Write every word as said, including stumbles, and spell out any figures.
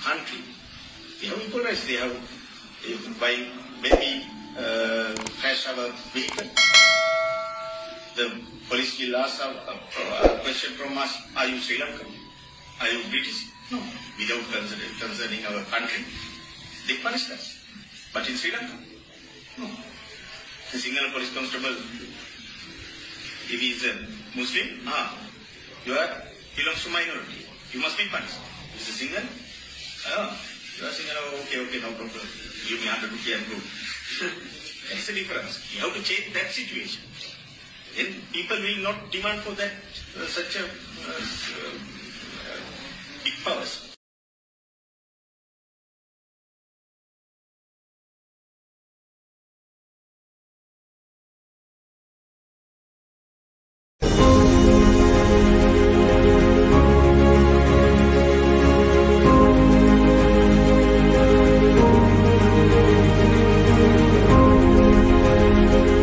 country, they have equal rights. They have, by when we uh, crash our vehicle, the police will ask a, a, a question from us: Are you Sri Lankan? Are you British? No. Without considering, concerning our country, they punish us. But in Sri Lanka, no. The Sinhala police constable, if he is a Muslim, ah, you are belongs to minority. You must be punished. Is a Sinhala? Ah, you are Sinhala. Okay, okay, no problem. Give me hundred rupees and go. That's the difference. You have to change that situation. Then people will not demand for that uh, such a uh, uh, big powers.